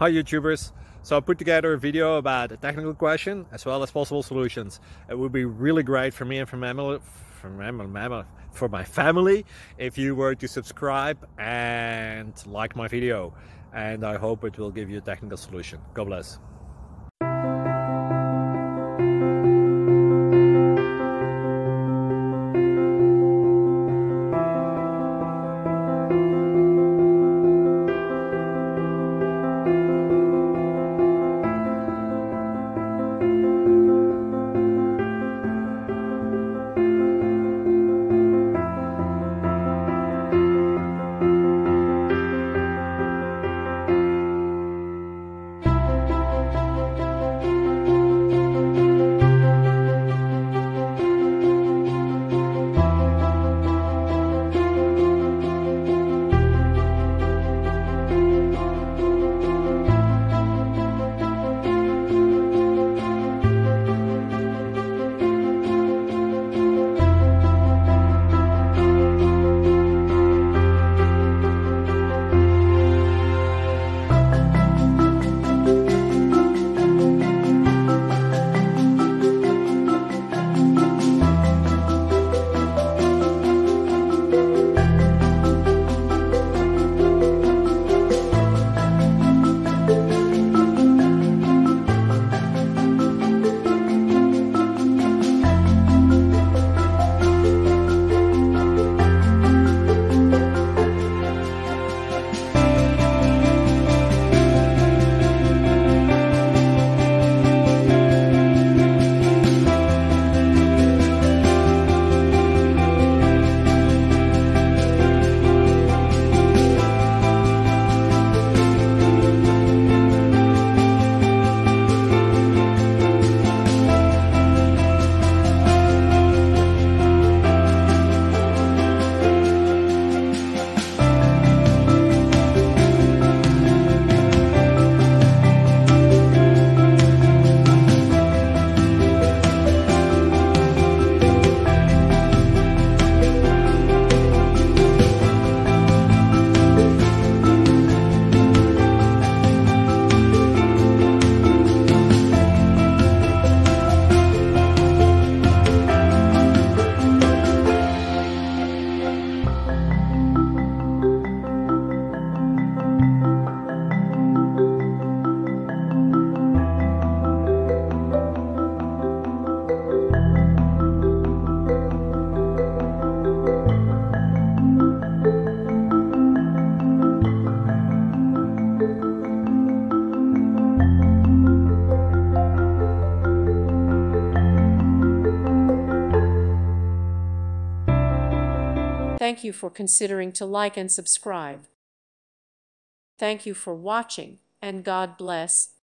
Hi YouTubers! So I put together a video about a technical question as well as possible solutions. It would be really great for me and for my family if you were to subscribe and like my video, and I hope it will give you a technical solution. God bless. Thank you for considering to like and subscribe. Thank you for watching, and God bless.